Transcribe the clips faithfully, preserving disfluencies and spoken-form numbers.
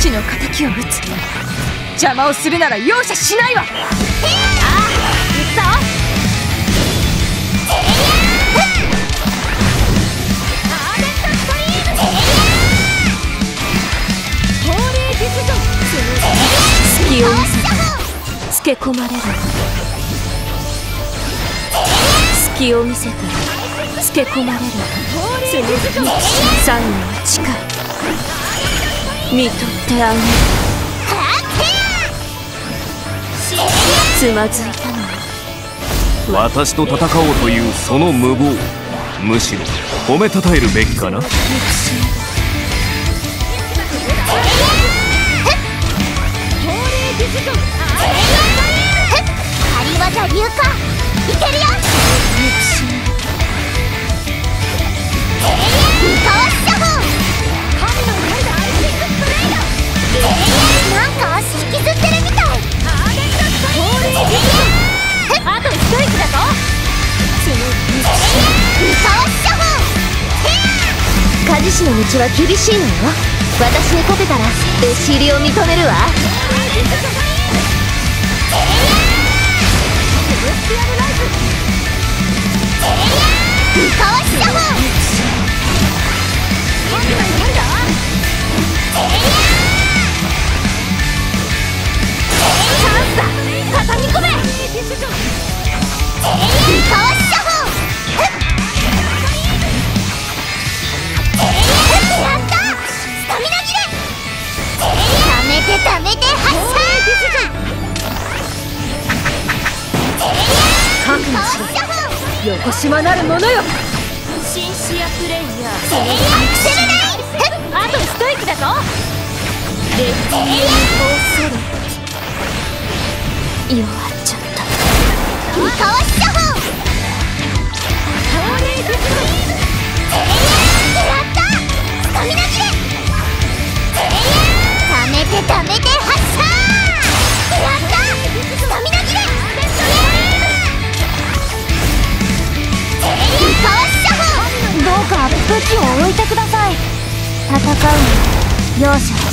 死の敵を撃つ。邪魔をするなら容赦しないわ。ああ、行くぞ。隙を見せたらつけ込まれる。隙を見せたらつけ込まれる。最後は近い。見とってあげる。つまずいたのは私と戦おうというその無謀、むしろ褒めたたえるべきかな。 仮技流化いけるよ。三河四射法。なんか足引きずってるみたい。あと一息だぞ。三河四射法。鍛冶師の道は厳しいのよ。私に勝てたら弟子入りを認めるわ。三河四射法。チャンスだ。畳み込め。三河四射法。やった。スタミナ切れ。ためてためて発射。 覚悟しろ。よこしまなるものよ。シンシアプレイヤー。 アクセルライン。 あと一息だぞ。レッドユーフォーセル。弱っちゃった。 三河四射法。やった。スタミナ切れ。ためてためて発射。やった。スタミナ切れ。三河四射法。どうか武器を置いてください。戦うの容赦なし。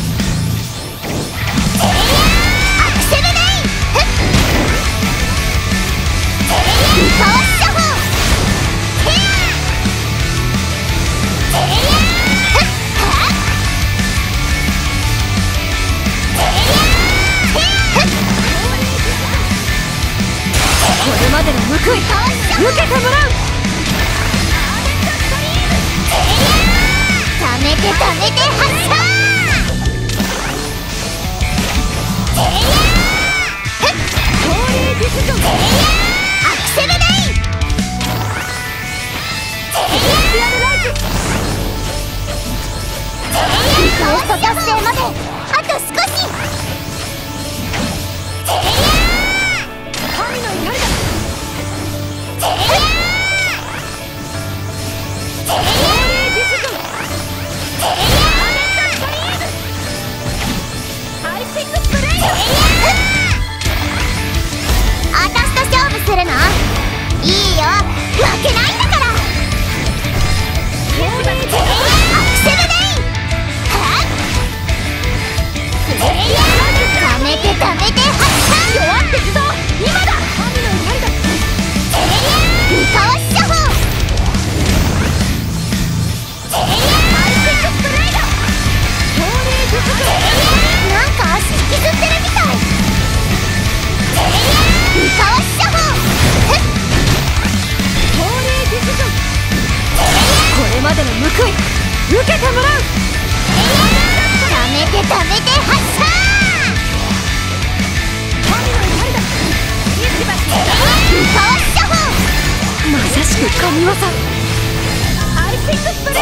アクセルレイン。三河四射法。 これまでの報い受けてもらう。 ためてためて発射。アクセルレイン。リクエスト達成まであと少し。神の怒りだ。私と勝負するの？いいよ、負けないんだから。アクセルレイン。ためてためて発射。弱ってくぞ、今だ。三河四射法。なんか足引きずってるみたい。三河四射法。 これまでの報い受けてもらう。 ためてためて発射。三河四射法。 まさしく神業。 アイシングスプレー。